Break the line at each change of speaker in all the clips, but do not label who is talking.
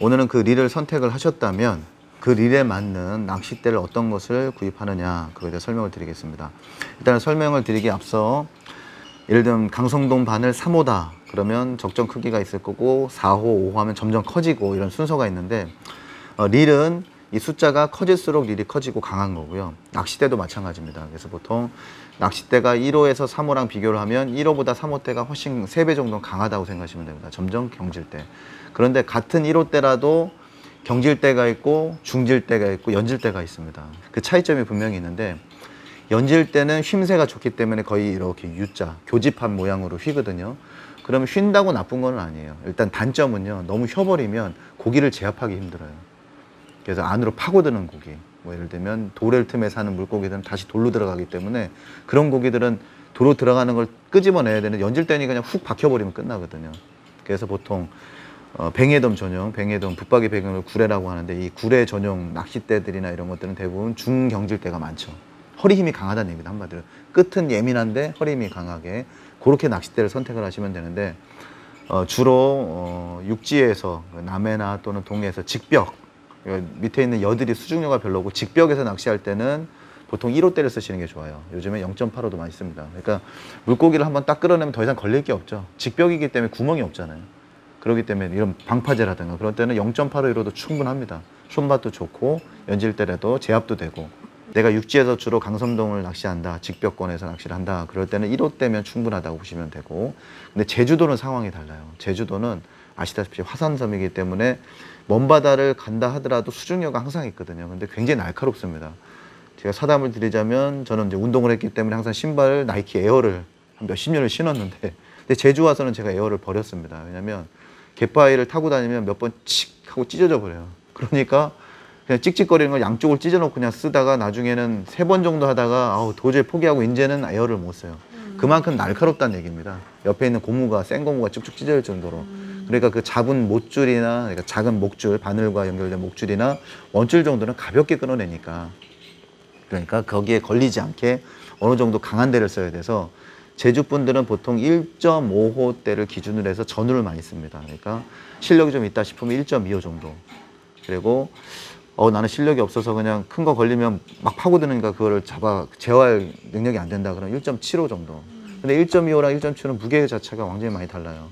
오늘은 그 릴을 선택을 하셨다면 그 릴에 맞는 낚싯대를 어떤 것을 구입하느냐 그거에 대해 설명을 드리겠습니다. 일단 설명을 드리기 앞서 예를 들면 강성동 바늘 3호다 그러면 적정 크기가 있을 거고 4호, 5호 하면 점점 커지고 이런 순서가 있는데 릴은 이 숫자가 커질수록 릴이 커지고 강한 거고요. 낚싯대도 마찬가지입니다. 그래서 보통 낚싯대가 1호에서 3호랑 비교를 하면 1호보다 3호 대가 훨씬 3배 정도 강하다고 생각하시면 됩니다. 점점 경질대. 그런데 같은 1호 대라도 경질대가 있고 중질대가 있고 연질대가 있습니다. 그 차이점이 분명히 있는데 연질대는 휨새가 좋기 때문에 거의 이렇게 U자, 교집합 모양으로 휘거든요. 그러면 휜다고 나쁜 건 아니에요. 일단 단점은요. 너무 휘어버리면 고기를 제압하기 힘들어요. 그래서 안으로 파고드는 고기, 뭐 예를 들면 도래 틈에 사는 물고기들은 다시 돌로 들어가기 때문에 그런 고기들은 도로 들어가는 걸 끄집어내야 되는 연질대니 그냥 훅 박혀버리면 끝나거든요. 그래서 보통 뱅에돔 전용, 뱅에돔, 붙박이 배경을 구레라고 하는데 이 구레 전용 낚싯대들이나 이런 것들은 대부분 중경질대가 많죠. 허리 힘이 강하다는 얘기다 한마디로. 끝은 예민한데 허리 힘이 강하게 그렇게 낚싯대를 선택을 하시면 되는데 주로 육지에서 남해나 또는 동해에서 직벽 밑에 있는 여들이 수중료가 별로고 직벽에서 낚시할 때는 보통 1호대를 쓰시는 게 좋아요. 요즘에 0.85도 많이 씁니다. 그러니까 물고기를 한번 딱 끌어내면 더 이상 걸릴 게 없죠. 직벽이기 때문에 구멍이 없잖아요. 그렇기 때문에 이런 방파제라든가 그럴 때는 0.85, 1호도 충분합니다. 손맛도 좋고 연질대라도 제압도 되고 내가 육지에서 주로 강섬동을 낚시한다, 직벽권에서 낚시를 한다 그럴 때는 1호대면 충분하다고 보시면 되고 근데 제주도는 상황이 달라요. 제주도는 아시다시피 화산섬이기 때문에 먼 바다를 간다 하더라도 수중료가 항상 있거든요. 근데 굉장히 날카롭습니다. 제가 사담을 드리자면 저는 이제 운동을 했기 때문에 항상 신발 나이키 에어를 한 몇십 년을 신었는데 근데 제주 와서는 제가 에어를 버렸습니다. 왜냐면 갯바위를 타고 다니면 몇 번 칙 하고 찢어져 버려요. 그러니까 그냥 찍찍거리는 걸 양쪽을 찢어놓고 그냥 쓰다가 나중에는 3번 정도 하다가 아우 도저히 포기하고 이제는 에어를 못 써요. 그만큼 날카롭다는 얘기입니다. 옆에 있는 고무가 센 고무가 쭉쭉 찢어질 정도로. 그러니까 그 잡은 못줄이나 그러니까 작은 목줄, 바늘과 연결된 목줄이나 원줄 정도는 가볍게 끊어내니까 그러니까 거기에 걸리지 않게 어느 정도 강한 대를 써야 돼서 제주 분들은 보통 1.5호 대를 기준으로 해서 전후를 많이 씁니다. 그러니까 실력이 좀 있다 싶으면 1.25 정도. 그리고 나는 실력이 없어서 그냥 큰 거 걸리면 막 파고드니까 그거를 제어할 능력이 안 된다 그러면 1.75 정도. 근데 1.25랑 1.7은 무게 자체가 완전히 많이 달라요.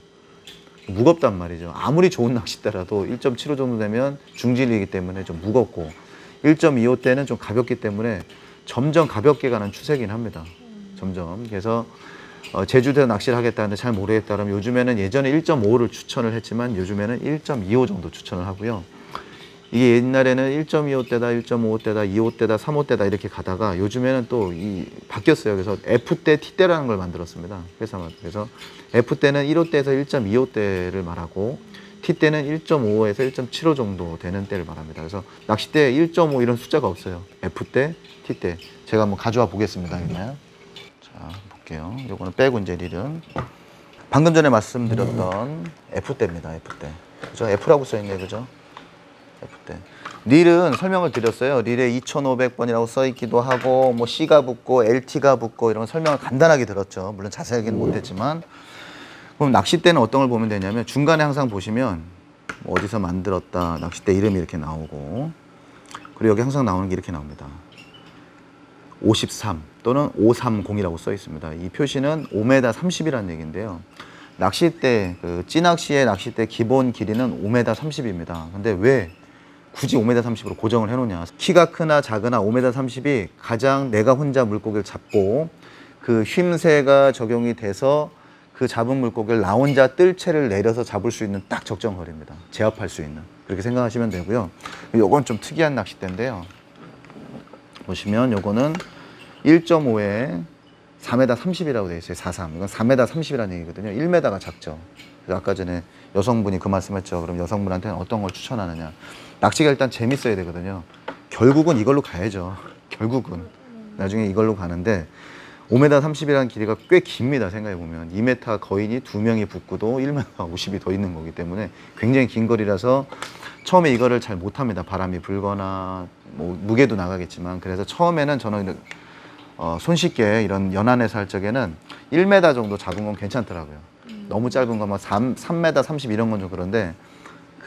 무겁단 말이죠. 아무리 좋은 낚싯대라도 1.75 정도 되면 중질이기 때문에 좀 무겁고 1.25 대는 좀 가볍기 때문에 점점 가볍게 가는 추세긴 합니다. 점점. 그래서 제주도에 낚시를 하겠다는데 잘 모르겠다 그러면 요즘에는 예전에 1.5를 추천을 했지만 요즘에는 1.25 정도 추천을 하고요. 이게 옛날에는 1.25대다, 1.5대다, 2호대다, 3호대다 이렇게 가다가 요즘에는 또 바뀌었어요. 그래서 F대, T대라는 걸 만들었습니다. 그래서 F대는 1호대에서 1.25대를 말하고 T대는 1.5에서 1.75 정도 되는 대를 말합니다. 그래서 낚싯대 1.5 이런 숫자가 없어요. F대, T대. 제가 한번 가져와 보겠습니다. 있나요? 자, 볼게요. 요거는 빼고 이제 릴은 방금 전에 말씀드렸던 F대입니다. F대. 그죠? F라고 써있네요. 그죠? F대. 릴은 설명을 드렸어요. 릴에 2500번이라고 써있기도 하고 뭐 C가 붙고 LT가 붙고 이런 설명을 간단하게 들었죠. 물론 자세하게는 못했지만 그럼 낚싯대는 어떤 걸 보면 되냐면 중간에 항상 보시면 뭐 어디서 만들었다 낚싯대 이름이 이렇게 나오고 그리고 여기 항상 나오는 게 이렇게 나옵니다. 53 또는 530이라고 써 있습니다. 이 표시는 5m 30이라는 얘기인데요. 낚싯대, 찌낚시의 낚싯대 기본 길이는 5m 30입니다. 근데 왜 굳이 5m 30으로 고정을 해놓냐. 키가 크나 작으나 5m 30이 가장 내가 혼자 물고기를 잡고 그 휨새가 적용이 돼서 그 잡은 물고기를 나 혼자 뜰채를 내려서 잡을 수 있는 딱 적정 거리입니다. 제압할 수 있는. 그렇게 생각하시면 되고요. 요건 좀 특이한 낚싯대인데요. 보시면 요거는 1.5에 4m 30이라고 되어 있어요. 43. 이건 4m 30이라는 얘기거든요. 1m가 작죠. 그래서 아까 전에 여성분이 그 말씀했죠. 그럼 여성분한테는 어떤 걸 추천하느냐. 낚시가 일단 재밌어야 되거든요. 결국은 이걸로 가야죠. 결국은. 나중에 이걸로 가는데 5m 30이라는 길이가 꽤 깁니다. 생각해보면 2m 거인이 2명이 붙고도 1m 50이 더 있는 거기 때문에 굉장히 긴 거리라서 처음에 이거를 잘 못합니다. 바람이 불거나 뭐 무게도 나가겠지만 그래서 처음에는 저는 손쉽게 이런 연안에서 할 적에는 1m 정도 잡은 건 괜찮더라고요. 너무 짧은 거만 3m 30 이런 건 좀 그런데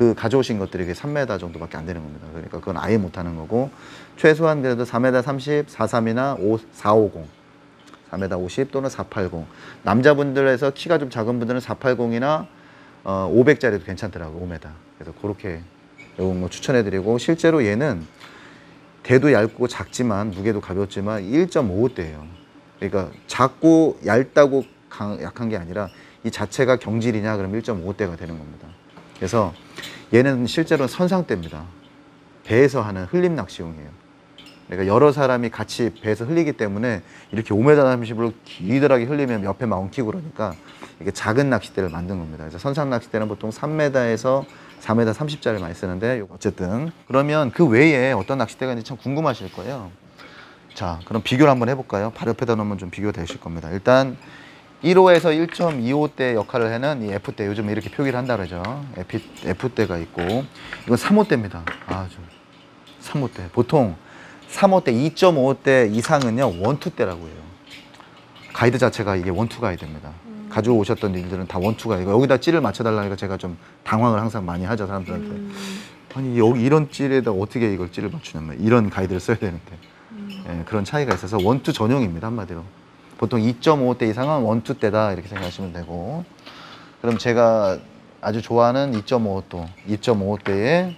그 가져오신 것들이 3m 정도밖에 안 되는 겁니다. 그러니까 그건 아예 못하는 거고 최소한 그래도 4m 30, 43이나 450, 4m 50 또는 480. 남자분들에서 키가 좀 작은 분들은 480이나 500짜리도 괜찮더라고 5m. 그래서 그렇게 이런 거 추천해드리고 실제로 얘는 대도 얇고 작지만 무게도 가볍지만 1.55대예요. 그러니까 작고 얇다고 약한 게 아니라 이 자체가 경질이냐 그러면 1.5대가 되는 겁니다. 그래서 얘는 실제로는 선상대입니다. 배에서 하는 흘림 낚시용이에요. 그러니까 여러 사람이 같이 배에서 흘리기 때문에 이렇게 5m 30으로 기드하게 흘리면 옆에 막 엉키고 그러니까 이게 작은 낚싯대를 만든 겁니다. 그래서 선상 낚싯대는 보통 3m에서 4m 30짜리 많이 쓰는데 어쨌든 그러면 그 외에 어떤 낚싯대가 있는지 참 궁금하실 거예요. 자, 그럼 비교를 한번 해볼까요? 바로 옆에다 놓으면 좀 비교가 되실 겁니다. 일단 1호에서 1.25대 역할을 하는 이 F대, 요즘 이렇게 표기를 한다 그러죠. F대가 있고 이건 3호대입니다. 아주 3호대. 보통 3호대, 2.5대 이상은요 원투대라고 해요. 가이드 자체가 이게 원투 가이드입니다. 가지고 오셨던 일들은 다 원투가 이거 여기다 찌를 맞춰달라니까 제가 좀 당황을 항상 많이 하죠 사람들한테. 아니 여기 이런 찌에다 어떻게 이걸 찌를 맞추냐면 이런 가이드를 써야 되는데 예, 그런 차이가 있어서 원투 전용입니다 한마디로. 보통 2.5대 이상은 원투대다 이렇게 생각하시면 되고 그럼 제가 아주 좋아하는 2.5도 2.5대에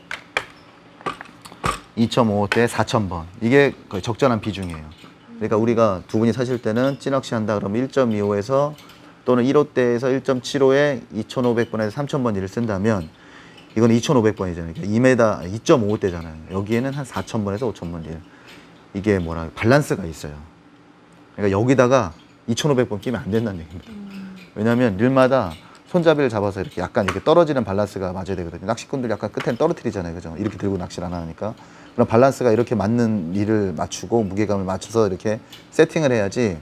4,000번 이게 거의 적절한 비중이에요. 그러니까 우리가 두 분이 사실 때는 찌낚시 한다 그러면 1.25에서 또는 1호대에서 1.75에 2,500번에서 3,000번 일을 쓴다면 이건 2,500번이잖아요. 그러니까 2.5대잖아요. 여기에는 한 4,000번에서 5,000번 일. 이게 뭐라 밸런스가 있어요. 그러니까 여기다가 2,500번 끼면 안 된다는 얘기입니다. 왜냐하면 릴마다 손잡이를 잡아서 이렇게 약간 이렇게 떨어지는 밸런스가 맞아야 되거든요. 낚시꾼들 약간 끝에는 떨어뜨리잖아요. 그죠? 이렇게 들고 낚시를 안 하니까. 그럼 밸런스가 이렇게 맞는 릴을 맞추고 무게감을 맞춰서 이렇게 세팅을 해야지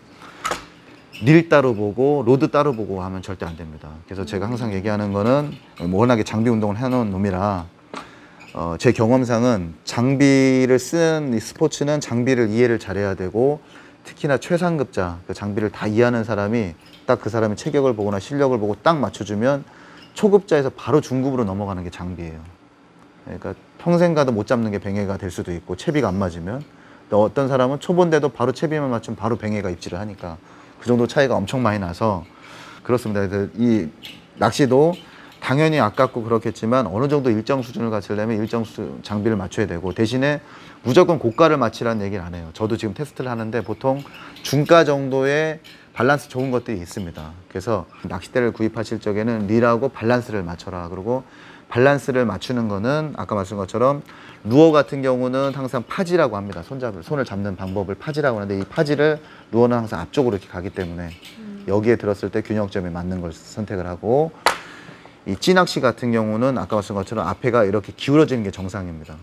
릴 따로 보고 로드 따로 보고 하면 절대 안 됩니다. 그래서 제가 항상 얘기하는 거는 워낙에 장비 운동을 해놓은 놈이라 제 경험상은 장비를 쓰는 이 스포츠는 장비를 이해를 잘해야 되고 특히나 최상급자 그 장비를 다 이해하는 사람이 딱 그 사람의 체격을 보거나 실력을 보고 딱 맞춰주면 초급자에서 바로 중급으로 넘어가는 게 장비예요. 그러니까 평생 가도 못 잡는 게 뱅에가 될 수도 있고 채비가 안 맞으면 또 어떤 사람은 초보인데도 바로 채비만 맞추면 바로 뱅에가 입질을 하니까 그 정도 차이가 엄청 많이 나서 그렇습니다. 그래서 이 낚시도 당연히 아깝고 그렇겠지만 어느 정도 일정 수준을 갖추려면 일정 장비를 맞춰야 되고 대신에 무조건 고가를 맞추라는 얘기를 안 해요. 저도 지금 테스트를 하는데 보통 중가 정도의 밸런스 좋은 것들이 있습니다. 그래서 낚싯대를 구입하실 적에는 릴하고 밸런스를 맞춰라. 그리고 밸런스를 맞추는 거는 아까 말씀한 것처럼 루어 같은 경우는 항상 파지라고 합니다. 손을 잡는 방법을 파지라고 하는데 이 파지를 루어는 항상 앞쪽으로 이렇게 가기 때문에 여기에 들었을 때 균형점이 맞는 걸 선택을 하고 이 찌낚시 같은 경우는 아까 말씀한 것처럼 앞에가 이렇게 기울어지는 게 정상입니다.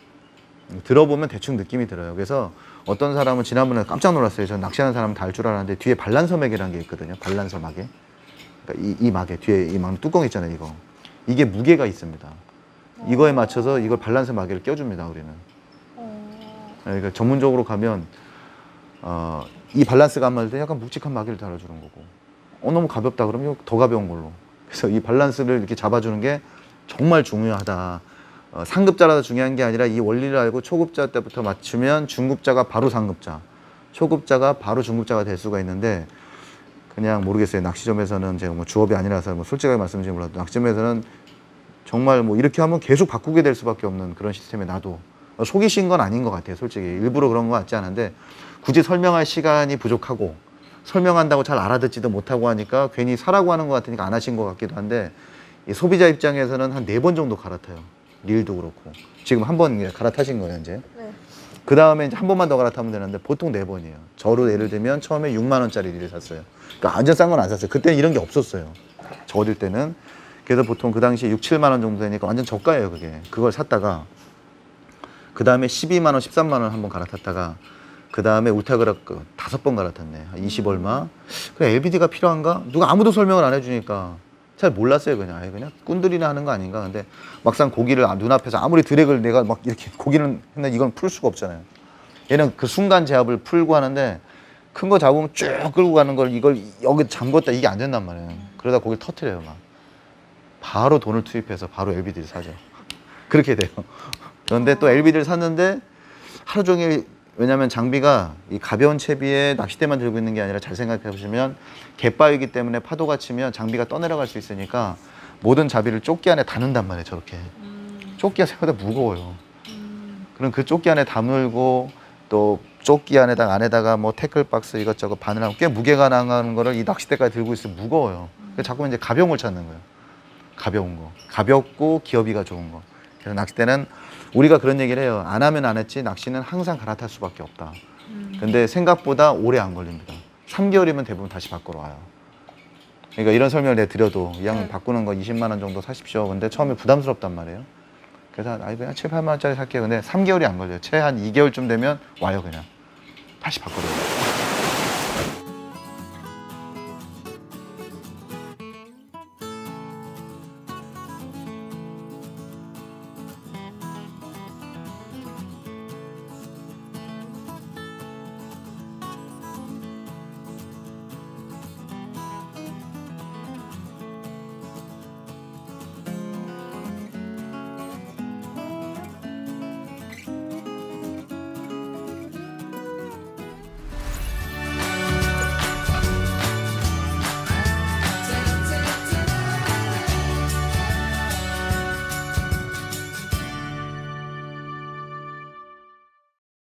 들어보면 대충 느낌이 들어요. 그래서 어떤 사람은 지난번에 깜짝 놀랐어요. 전 낚시하는 사람은 다 알 줄 알았는데 뒤에 반란서 맥이라는 게 있거든요. 반란서 마개. 그러니까 이 마개 뒤에 이 막 뚜껑 있잖아요. 이거. 이게 무게가 있습니다. 이거에 맞춰서 이걸 발란스 마개를 껴줍니다. 우리는. 그러니까 전문적으로 가면 이 밸런스가 안 맞을 때 약간 묵직한 마개를 달아주는 거고 너무 가볍다 그러면 더 가벼운 걸로. 그래서 이 밸런스를 이렇게 잡아주는 게 정말 중요하다. 상급자라도 중요한 게 아니라 이 원리를 알고 초급자 때부터 맞추면 중급자가 바로 상급자, 초급자가 바로 중급자가 될 수가 있는데 그냥 모르겠어요. 낚시점에서는 제가 뭐 주업이 아니라서 뭐 솔직하게 말씀드리면 몰라도 낚시점에서는 정말 뭐 이렇게 하면 계속 바꾸게 될 수밖에 없는 그런 시스템에 나도 속이신 건 아닌 것 같아요. 솔직히 일부러 그런 것 같지 않은데 굳이 설명할 시간이 부족하고 설명한다고 잘 알아듣지도 못하고 하니까 괜히 사라고 하는 것 같으니까 안 하신 것 같기도 한데 이 소비자 입장에서는 한 4번 정도 갈아타요. 릴도 그렇고 지금 한 번 갈아타신 거예요 이제. 네. 그 다음에 이제 한 번만 더 갈아타면 되는데 보통 4번이에요. 저로 예를 들면 처음에 6만 원짜리 릴을 샀어요. 그러니까 완전 싼 건 안 샀어요. 그때는 이런 게 없었어요. 저 어릴 때는. 그래서 보통 그 당시에 6, 7만 원 정도 되니까 완전 저가예요 그게. 그걸 샀다가 그 다음에 12만 원, 13만 원 한번 갈아탔다가 그 다음에 울타그라크 5번 갈아탔네. 20 얼마. 그래 LBD가 필요한가? 누가 아무도 설명을 안 해주니까 잘 몰랐어요. 그냥 그냥 꾼들이나 하는 거 아닌가. 근데 막상 고기를 눈앞에서 아무리 드랙을 내가 막 이렇게 고기를 했는데 이건 풀 수가 없잖아요. 얘는 그 순간 제압을 풀고 하는데 큰 거 잡으면 쭉 끌고 가는 걸 이걸 여기 잠궜다 이게 안 된단 말이에요. 그러다 고기를 터트려요 막. 바로 돈을 투입해서 바로 LBD를 사죠. 그렇게 돼요. 그런데 또 LBD를 샀는데 하루 종일 왜냐하면 장비가 이 가벼운 채비에 낚싯대만 들고 있는 게 아니라 잘 생각해 보시면 갯바위기 때문에 파도가 치면 장비가 떠내려갈 수 있으니까 모든 자비를 조끼 안에 다 넣는단 말이에요. 저렇게 조끼가 생각보다 무거워요. 그럼 그 조끼 안에 다물고 또 조끼 안에다가 뭐 태클박스 이것저것 바늘하고 꽤 무게가 나가는 거를 이 낚싯대까지 들고 있으면 무거워요. 그래서 자꾸 이제 가벼운 걸 찾는 거예요. 가벼운 거, 가볍고 기어비가 좋은 거. 그래서 낚싯대는 우리가 그런 얘기를 해요. 안 하면 안 했지 낚시는 항상 갈아탈 수밖에 없다. 근데 생각보다 오래 안 걸립니다. 3개월이면 대부분 다시 바꾸러 와요. 그러니까 이런 설명을 내가 드려도 이 양은 바꾸는 거 20만 원 정도 사십시오. 근데 처음에 부담스럽단 말이에요. 그래서 그냥 7, 8만 원짜리 살게요. 근데 3개월이 안 걸려요. 최 한 2개월쯤 되면 와요 그냥. 다시 바꾸려고.